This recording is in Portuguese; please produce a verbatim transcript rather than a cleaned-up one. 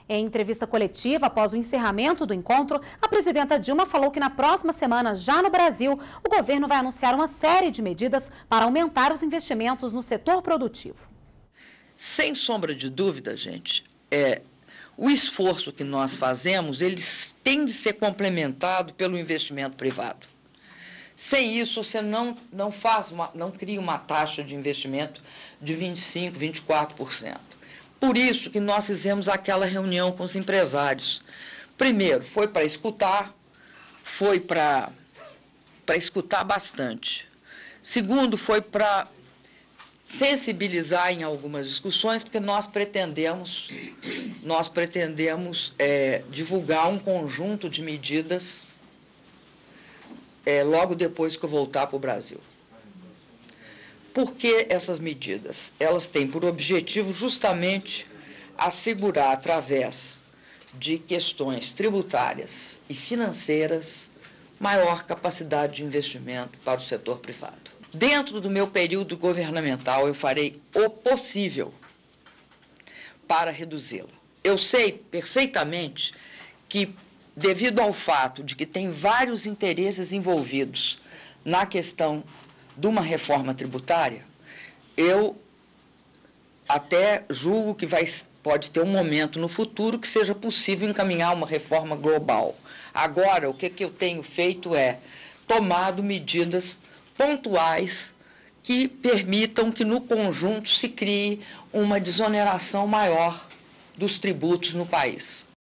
Em entrevista coletiva após o encerramento do encontro, a presidenta Dilma falou que na próxima semana, já no Brasil, o governo vai anunciar uma série de medidas para aumentar os investimentos no setor produtivo. Sem sombra de dúvida, gente, é, o esforço que nós fazemos, ele tem de ser complementado pelo investimento privado. Sem isso, você não, não, faz uma, não cria uma taxa de investimento de vinte e cinco por cento, vinte e quatro por cento. Por isso que nós fizemos aquela reunião com os empresários. Primeiro, foi para escutar, foi para para escutar bastante. Segundo, foi para sensibilizar em algumas discussões, porque nós pretendemos, nós pretendemos é, divulgar um conjunto de medidas é, logo depois que eu voltar para o Brasil. Por que essas medidas? Elas têm por objetivo justamente assegurar, através de questões tributárias e financeiras, maior capacidade de investimento para o setor privado. Dentro do meu período governamental, eu farei o possível para reduzi-la. Eu sei perfeitamente que, devido ao fato de que tem vários interesses envolvidos na questão de uma reforma tributária, eu até julgo que vai, pode ter um momento no futuro que seja possível encaminhar uma reforma global. Agora, o que, que eu tenho feito é tomado medidas pontuais que permitam que, no conjunto, se crie uma desoneração maior dos tributos no país.